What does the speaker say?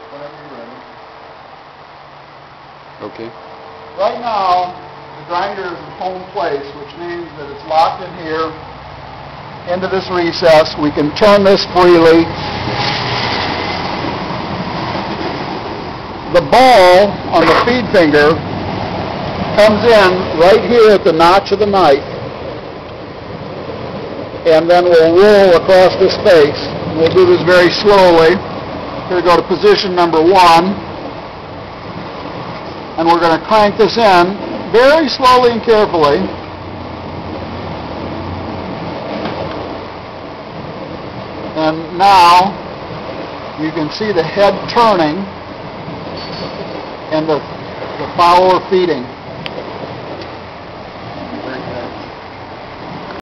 Whenever you're ready. Okay. Right now, the grinder is in home place, which means that it's locked in here into this recess. We can turn this freely. The ball on the feed finger comes in right here at the notch of the knife, and then we'll roll across this face. We'll do this very slowly. Here we go to position number 1, and we're going to crank this in very slowly and carefully. And now you can see the head turning and the follower feeding.